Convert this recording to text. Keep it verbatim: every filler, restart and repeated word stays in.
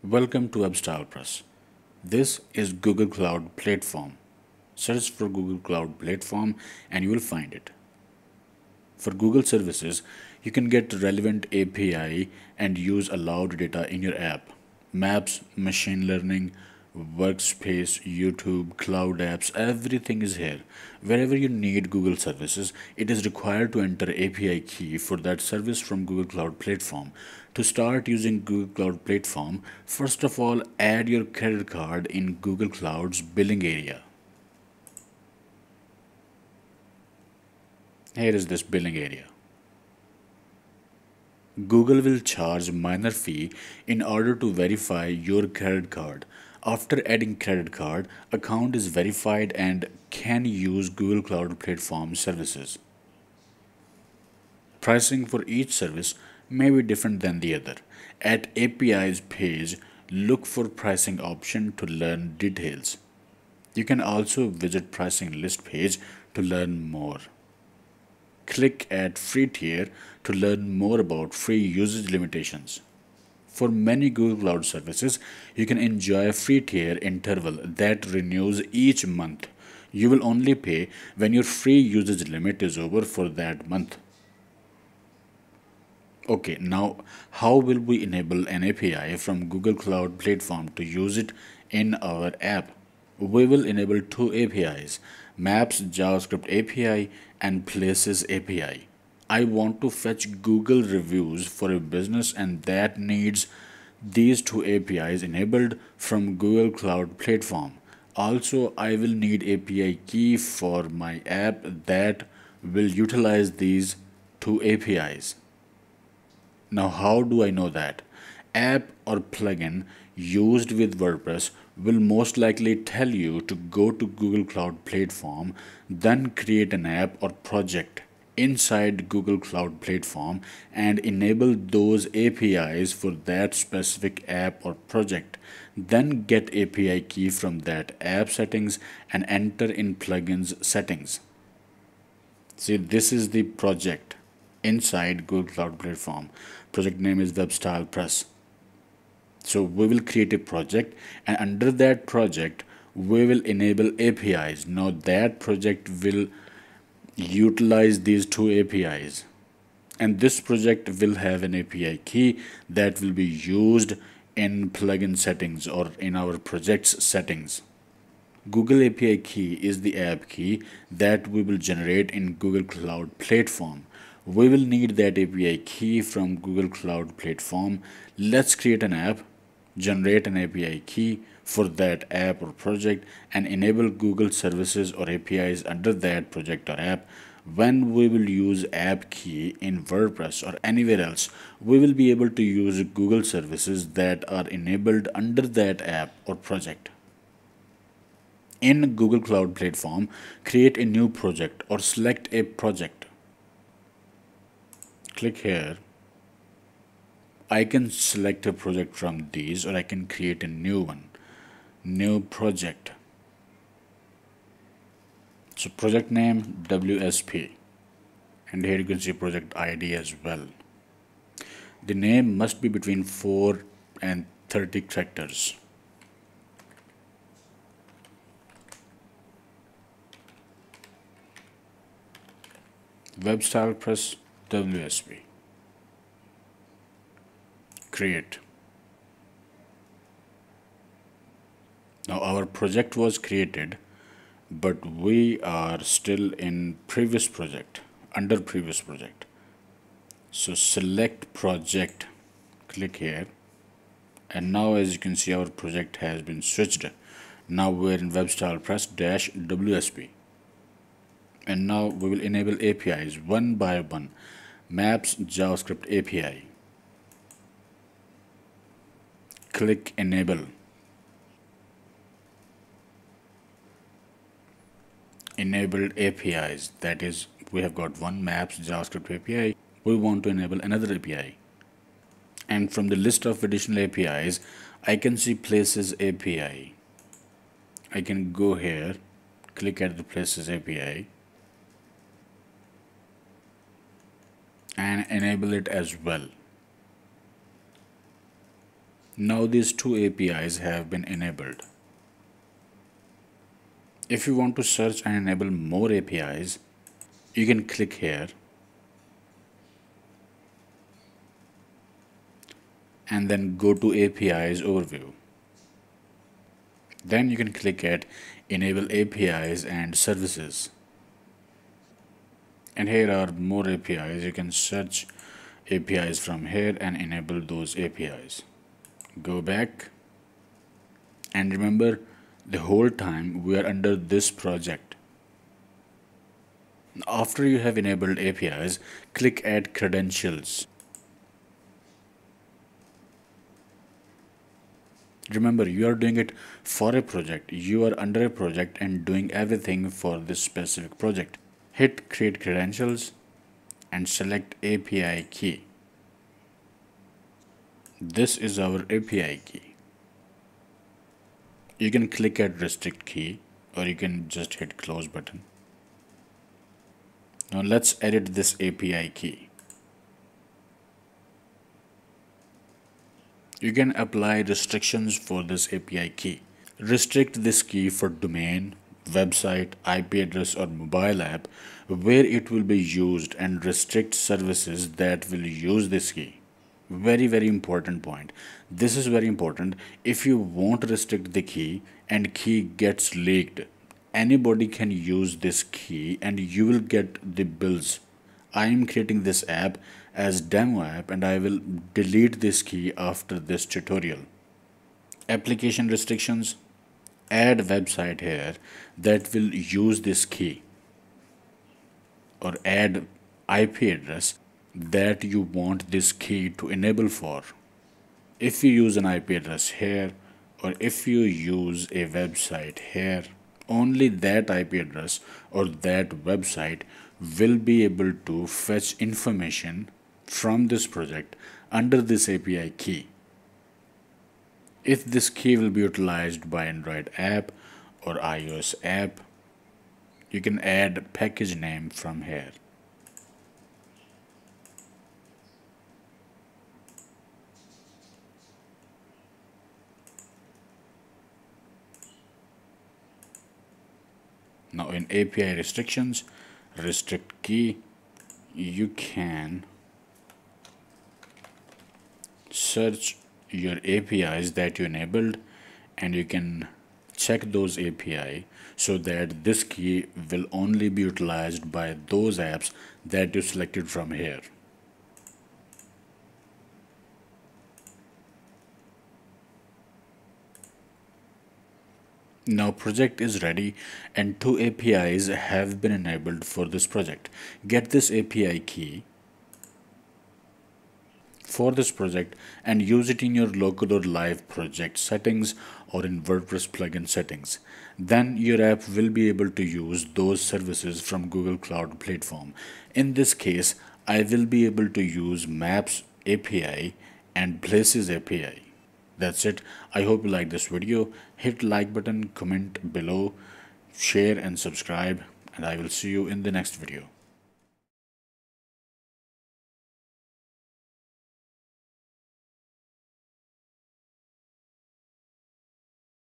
Welcome to WebStylePress. This is Google Cloud Platform. Search for Google Cloud Platform and you will find it. For Google services, you can get relevant A P I and use allowed data in your app. Maps, machine learning, Workspace, YouTube, cloud apps, everything is here. Wherever you need Google services, it is required to enter A P I key for that service from Google Cloud Platform. To start using Google Cloud Platform, first of all, add your credit card in Google Cloud's billing area. Here is this billing area. Google will charge minor fee in order to verify your credit card. After adding credit card, account is verified and can use Google Cloud Platform services. Pricing for each service may be different than the other. At A P Is page, look for pricing option to learn details. You can also visit pricing list page to learn more. Click at free tier to learn more about free usage limitations. For many Google Cloud services, you can enjoy a free tier interval that renews each month. You will only pay when your free usage limit is over for that month. Okay, now how will we enable an A P I from Google Cloud Platform to use it in our app? We will enable two A P Is, Maps JavaScript A P I and Places A P I. I want to fetch Google reviews for a business and that needs these two A P Is enabled from Google Cloud Platform. Also, I will need A P I key for my app that will utilize these two A P Is. Now, how do I know that? App or plugin used with WordPress will most likely tell you to go to Google Cloud Platform, then create an app or project inside Google Cloud Platform and enable those A P Is for that specific app or project. Then get A P I key from that app settings and enter in plugins settings. See, this is the project inside Google Cloud Platform. Project name is WebStylePress. So we will create a project and under that project we will enable A P Is. Now that project will utilize these two A P Is and this project will have an A P I key that will be used in plugin settings or in our project's settings. Google A P I key is the app key that we will generate in Google Cloud Platform. We will need that A P I key from Google Cloud Platform. Let's create an app, generate an A P I key for that app or project and enable Google services or A P Is under that project or app. When we will use app key in WordPress or anywhere else, we will be able to use Google services that are enabled under that app or project. In Google Cloud Platform, create a new project or select a project. Click here. I can select a project from these or I can create a new one. New project. So project name W S P and here you can see project I D as well. The name must be between four and thirty characters. WebStylePress W S P. Create. Now our project was created, but we are still in previous project, under previous project. So select project, click here, and now as you can see our project has been switched. Now we're in WebStylePress dash W S P. And now we will enable A P Is one by one. Maps JavaScript A P I. Click enable. Enabled A P Is, that is we have got one Maps JavaScript A P I. We want to enable another A P I. And from the list of additional A P Is, I can see Places A P I. I can go here, click at the Places A P I and enable it as well. Now these two A P Is have been enabled. If you want to search and enable more A P Is, you can click here and then go to A P Is overview. Then you can click at enable A P Is and services. And here are more A P Is. You can search A P Is from here and enable those A P Is. Go back and remember, the whole time we are under this project. After you have enabled A P Is, click add credentials. Remember, you are doing it for a project. You are under a project and doing everything for this specific project. Hit create credentials and select A P I key. This is our A P I key. You can click at restrict key or you can just hit close button. Now let's edit this A P I key. You can apply restrictions for this A P I key. Restrict this key for domain, website, I P address or mobile app where it will be used, and restrict services that will use this key. Very very important point. This is very important. If you won't restrict the key and key gets leaked, anybody can use this key and you will get the bills. I am creating this app as demo app and I will delete this key after this tutorial. Application restrictions. Add website here that will use this key, or add I P address that you want this key to enable for. If you use an I P address here, or if you use a website here, only that I P address or that website will be able to fetch information from this project under this A P I key. If this key will be utilized by Android app or iOS app, you can add package name from here. Now in A P I restrictions, restrict key, you can search your A P Is that you enabled and you can check those A P I so that this key will only be utilized by those apps that you selected from here. Now project is ready and two A P Is have been enabled for this project. Get this A P I key for this project and use it in your local or live project settings or in WordPress plugin settings. Then your app will be able to use those services from Google Cloud Platform. In this case, I will be able to use Maps A P I and Places A P I. That's it. I hope you like this video. Hit like button, comment below, share and subscribe, and I will see you in the next video.